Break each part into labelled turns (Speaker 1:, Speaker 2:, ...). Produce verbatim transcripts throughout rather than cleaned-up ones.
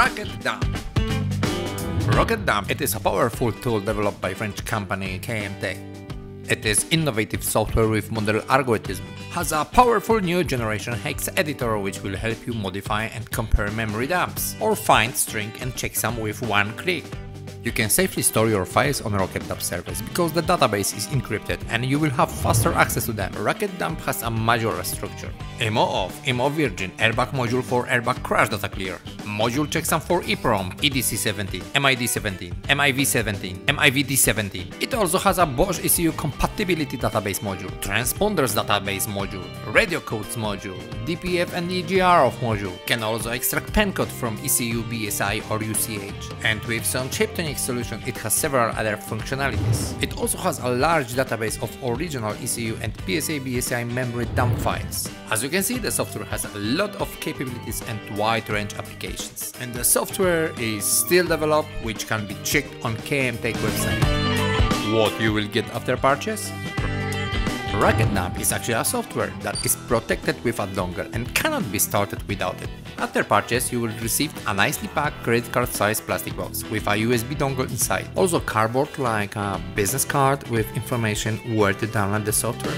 Speaker 1: Rocket Dump. Rocket Dump, it is a powerful tool developed by French company K M TECH. It is innovative software with modular algorithm, has a powerful new generation hex editor which will help you modify and compare memory dumps, or find string and checksum with one click. You can safely store your files on Rocket Dump service because the database is encrypted and you will have faster access to them. Rocket Dump has a modular structure. Immo Off, Immo Virgin, Airbag module for Airbag crash data clear, module checksum for EEPROM, E D C seventeen, M I D seventeen, M I V seventeen, M I V D seventeen. It also has a BOSCH E C U Compatibility database module, Transponders database module, radio codes module, D P F and E G R OFF module. Can also extract pen code from E C U B S I or U C H. And with some chip solution, it has several other functionalities. It also has a large database of original E C U and P S A B S I memory dump files. As you can see, the software has a lot of capabilities and wide range applications. And the software is still developed, which can be checked on K M TECH website. What you will get after purchase? Rocket Dump is actually a software that is protected with a dongle and cannot be started without it. After purchase, you will receive a nicely packed credit card sized plastic box with a U S B dongle inside. Also cardboard like a business card with information where to download the software.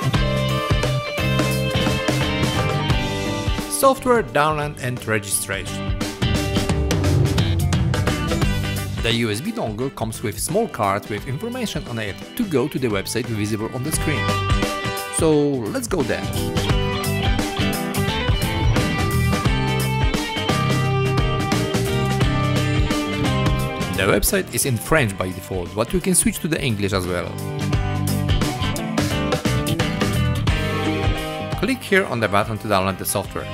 Speaker 1: Software download and registration. The U S B dongle comes with small card with information on it to go to the website visible on the screen. So let's go there. The website is in French by default, but you can switch to the English as well. Click here on the button to download the software.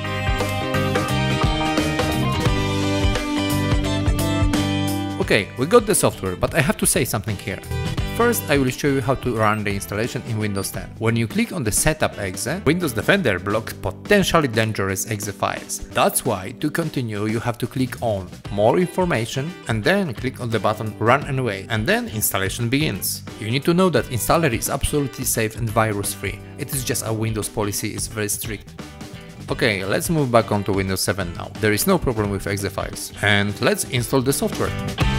Speaker 1: Okay, we got the software, but I have to say something here. First, I will show you how to run the installation in Windows ten. When you click on the Setup exe, Windows Defender blocks potentially dangerous exe files. That's why, to continue, you have to click on More Information and then click on the button Run Anyway, and then installation begins. You need to know that installer is absolutely safe and virus-free. It is just a Windows policy is very strict. Okay, let's move back onto Windows seven now. There is no problem with exe files. And let's install the software.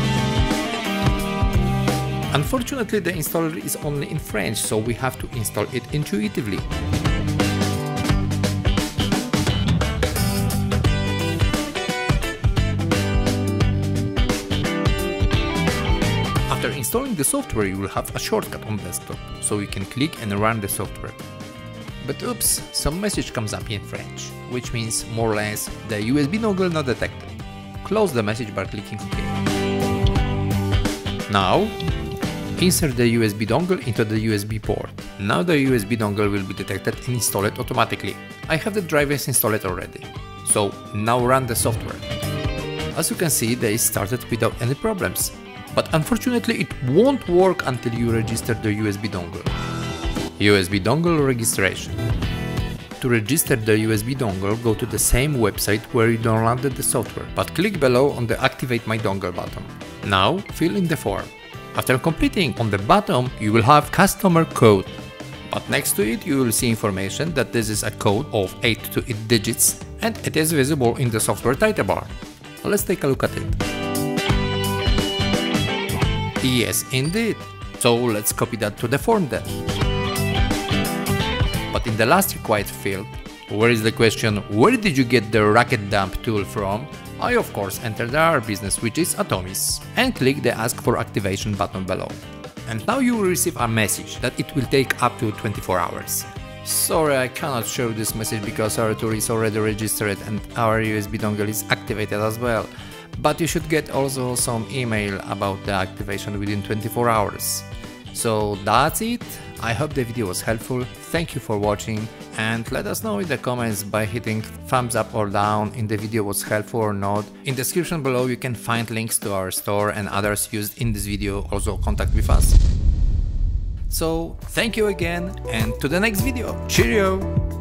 Speaker 1: Unfortunately, the installer is only in French, so we have to install it intuitively. After installing the software, you will have a shortcut on desktop, so you can click and run the software. But oops, some message comes up in French, which means more or less the U S B dongle not detected. Close the message by clicking OK. Now, insert the U S B dongle into the U S B port. Now the U S B dongle will be detected and install it automatically. I have the drivers installed already. So now run the software. As you can see, they started without any problems. But unfortunately it won't work until you register the U S B dongle. U S B dongle registration. To register the U S B dongle, go to the same website where you downloaded the software, but click below on the Activate My Dongle button. Now fill in the form. After completing, on the bottom you will have customer code, but next to it you will see information that this is a code of eight to eight digits and it is visible in the software title bar. Let's take a look at it. Yes, indeed. So let's copy that to the form then. But in the last required field, where is the question, where did you get the Rocket Dump tool from? I of course entered our business, which is Atomis, and click the Ask for Activation button below. And now you will receive a message that it will take up to twenty-four hours. Sorry, I cannot show this message because our tool is already registered and our U S B dongle is activated as well. But you should get also some email about the activation within twenty-four hours. So that's it. I hope the video was helpful. Thank you for watching and let us know in the comments by hitting thumbs up or down if the video was helpful or not. In the description below you can find links to our store and others used in this video, also contact with us. So thank you again and to the next video. Cheerio!